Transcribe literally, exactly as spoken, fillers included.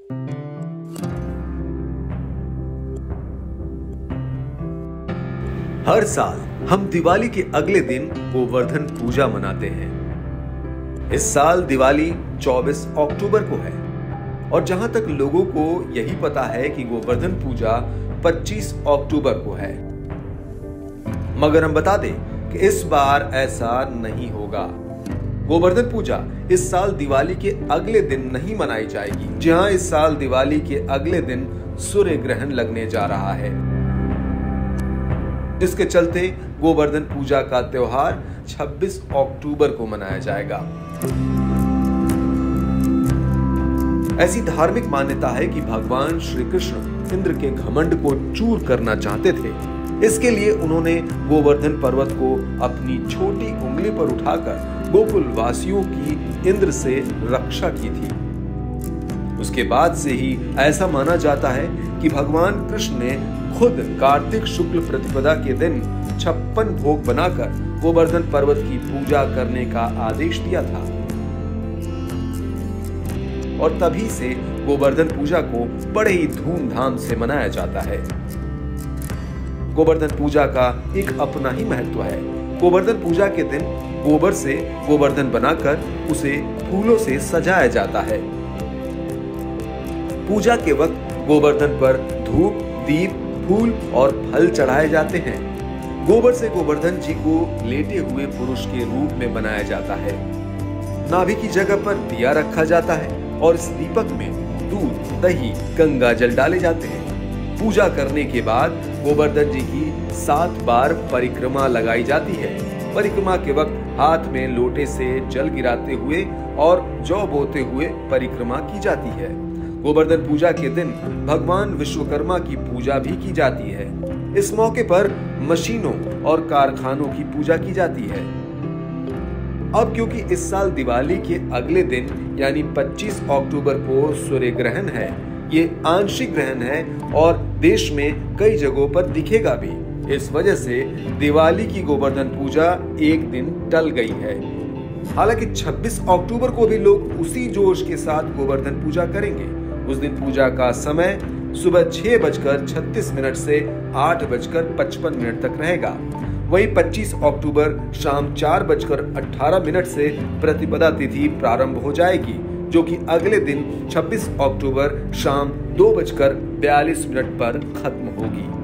हर साल हम दिवाली के अगले दिन गोवर्धन पूजा मनाते हैं। इस साल दिवाली चौबीस अक्टूबर को है और जहां तक लोगों को यही पता है कि गोवर्धन पूजा पच्चीस अक्टूबर को है, मगर हम बता दें कि इस बार ऐसा नहीं होगा। गोवर्धन पूजा इस साल दिवाली के अगले दिन नहीं मनाई जाएगी। जहां इस साल दिवाली के अगले दिन सूर्य ग्रहण लगने जा रहा है, जिसके चलते गोवर्धन पूजा का त्योहार छब्बीस अक्टूबर को मनाया जाएगा। ऐसी धार्मिक मान्यता है कि भगवान श्री कृष्ण इंद्र के घमंड को चूर करना चाहते थे। इसके लिए उन्होंने गोवर्धन पर्वत को अपनी छोटी उंगली पर उठाकर गोकुल वासियों की इंद्र से रक्षा की थी। उसके बाद से ही ऐसा माना जाता है कि भगवान कृष्ण ने खुद कार्तिक शुक्ल प्रतिपदा के दिन छप्पन भोग बनाकर गोवर्धन पर्वत की पूजा करने का आदेश दिया था और तभी से गोवर्धन पूजा को बड़े ही धूमधाम से मनाया जाता है। गोवर्धन पूजा का एक अपना ही महत्व है। गोवर्धन पूजा के दिन गोबर से गोवर्धन बनाकर उसे फूलों से सजाया जाता है। पूजा के वक्त गोवर्धन पर धूप, दीप, फूल और फल चढ़ाए जाते हैं। गोबर से गोवर्धन जी को लेटे हुए पुरुष के रूप में बनाया जाता है। नाभि की जगह पर दिया रखा जाता है और इस दीपक में दूध, दही, गंगा जल डाले जाते हैं। पूजा करने के बाद गोवर्धन जी की सात बार परिक्रमा लगाई जाती है। परिक्रमा के वक्त हाथ में लोटे से जल गिराते हुए और जौ बोते हुए परिक्रमा की जाती है। गोवर्धन पूजा के दिन भगवान विश्वकर्मा की पूजा भी की जाती है। इस मौके पर मशीनों और कारखानों की पूजा की जाती है। अब क्योंकि इस साल दिवाली के अगले दिन यानी पच्चीस अक्टूबर को सूर्य ग्रहण है, ये आंशिक ग्रहण है और देश में कई जगहों पर दिखेगा भी। इस वजह से दिवाली की गोवर्धन पूजा एक दिन टल गई है। हालांकि छब्बीस अक्टूबर को भी लोग उसी जोश के साथ गोवर्धन पूजा करेंगे। उस दिन पूजा का समय सुबह छह बजकर छत्तीस मिनट से आठ बजकर पचपन मिनट तक रहेगा। वहीं पच्चीस अक्टूबर शाम चार बजकर अठारह मिनट से प्रतिपदा तिथि प्रारंभ हो जाएगी, जो कि अगले दिन छब्बीस अक्टूबर शाम दो बजकर बयालीस मिनट पर खत्म होगी।